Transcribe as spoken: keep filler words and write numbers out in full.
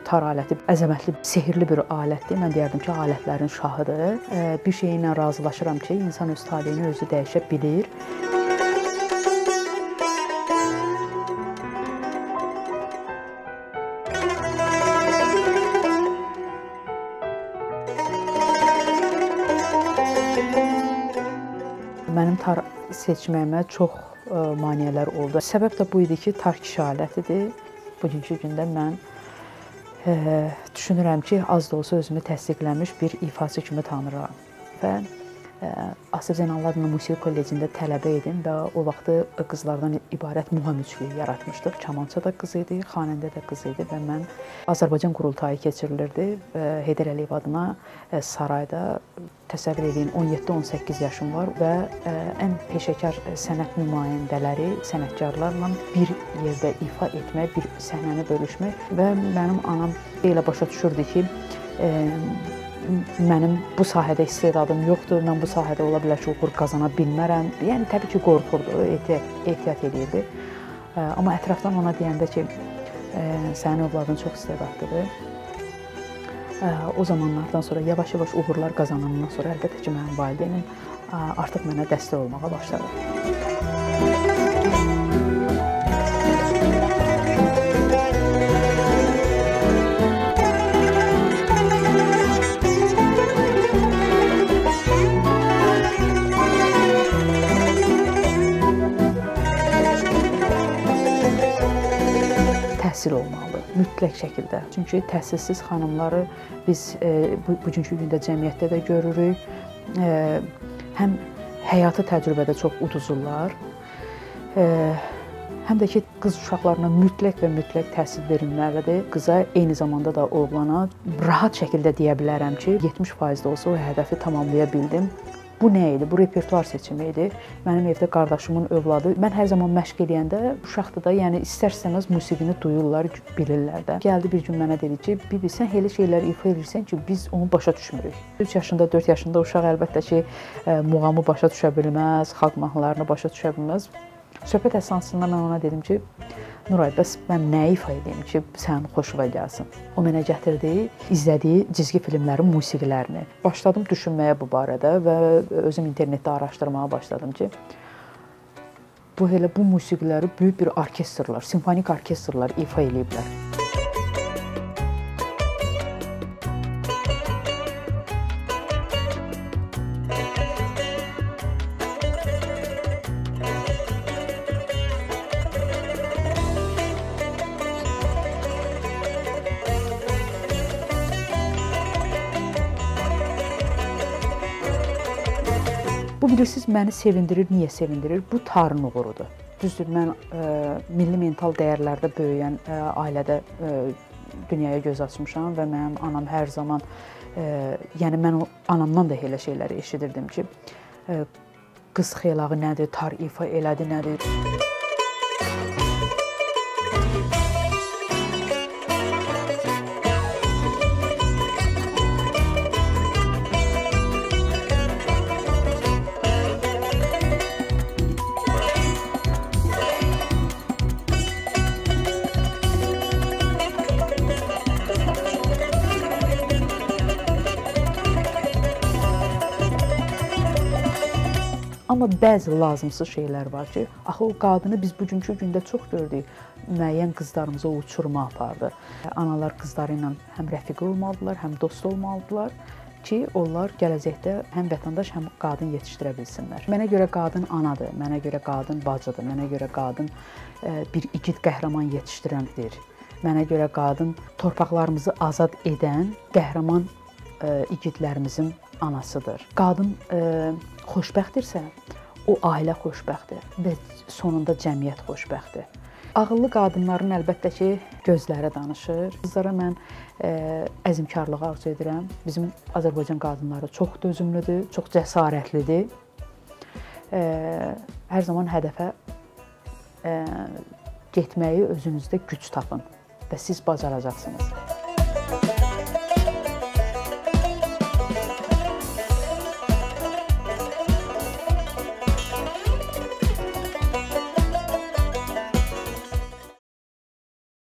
tar aləti əzəmətli, sehirli bir alətdir. Mən deyərdim ki, alətlərin şahıdır. Bir şeylə razılaşıram ki, insan öz taleyini özü dəyişə bilir. Mənim tar seçməyimə çox maneələr oldu. Səbəb də bu idi ki, tar kişi alətidir. Bugünkü gündə mən e, düşünürəm ki, az da olsa özümü təsdiqləmiş bir ifaçı kimi tanıyıram. Və e, Asif Zeynalov Musiqi Kollecində tələbə idim və o vaxtı qızlardan ibarət muğam üçlüyü yaratmışdıq. Kamança da qız idi, xanəndə də qız idi və mən Azərbaycan qurultayı keçirilirdi. Heydər Əliyev adına sarayda, təsəvvür edin, on yeddi on səkkiz yaşım var və ən peşəkar sənət nümayəndələri, sənətkarlarla bir yerdə ifa etmək, bir səhnəni bölüşmək və mənim anam elə başa düşürdü ki, mənim bu sahədə istedadım yoxdur, mən bu sahədə ola bilər ki, uğur qazana bilmərəm. Yəni, təbii ki, qorxurdu, ehtiyat edirdi. Amma ətrafdan ona deyəndə ki, sənin övladın çox istedadlıdır. O zamanlardan sonra yavaş-yavaş uğurlar qazanandan sonra əlbəttə ki, mənim valideynim artıq mənə dəstək olmağa başladı. Təhsil olmalı, mütləq şəkildə. Çünki təhsilsiz xanımları biz e, bu, bugünkü gündə cəmiyyətdə də görürük. E, həm həyatı təcrübədə çox uduzurlar, e, həm də ki, qız uşaqlarına mütləq və mütləq təhsil verilməlidir. Qıza, eyni zamanda da oğlana rahat şəkildə deyə bilərəm ki, yetmiş faiz də olsa o hədəfi tamamlaya bildim. Bu nə idi? Bu repertuar seçimi idi. Mənim evdə qardaşımın övladı. Mən hər zaman məşq eləyəndə uşaqdır da, yəni istər-istəməz musiqini duyurlar, bilirlər də. Gəldi bir gün mənə dedi ki, Bibi, sən elə şeyləri ifa edirsən ki, biz onu başa düşmürük. üç yaşında, dörd yaşında uşaq əlbəttə ki, muğamı başa düşə bilməz, xalq mahnılarını başa düşə bilməz. Söhbət əsasında mən ona dedim ki, Nuray, bəs mən nə ifa edeyim ki, sənin xoşuna gəlsin? O mənə gətirdi, izlədiyi cizgi filmlərin musiqilərini. Başladım düşünməyə bu barədə və özüm internetdə araşdırmağa başladım ki, bu elə bu musiqiləri böyük bir orkestrlar, simfonik orkestrlar ifa ediblər. Bu, bilirsiniz, məni sevindirir. Niyə sevindirir? Bu tarın uğurudur. Düzdür, mən e, milli mental dəyərlərdə böyüyən e, ailədə e, dünyaya göz açmışam və mənim anam hər zaman, e, yəni mən o anamdan da elə şeyləri eşidirdim ki, e, qız xeylağı nədir, tar ifa elədi nədir? Amma bəzi lazımsız şeylər var ki, axı o qadını biz bugünkü gündə çox gördük. Müəyyən qızlarımıza uçuruma apardı. Analar qızları ilə həm rəfiqə olmalıdırlar, həm dost olmalıdırlar ki, onlar gələcəkdə həm vətəndaş, həm qadın yetişdirə bilsinlər. Mənə görə qadın anadır, mənə görə qadın bacıdır, mənə görə qadın bir igid qəhrəman yetişdirəndir. Mənə görə qadın torpaqlarımızı azad edən qəhrəman igidlərimizin anasıdır. Qadın e, xoşbəxtdirsə, o ailə xoşbəxtdir və sonunda cəmiyyət xoşbəxtdir. Ağıllı qadınların əlbəttə ki, gözləri danışır. Qızlara mən e, əzmkarlığı arzu edirəm. Bizim Azərbaycan qadınları çox dözümlüdür, çox cəsarətlidir. E, hər zaman hədəfə e, getməyi özünüzdə güc tapın və siz bacaracaqsınız.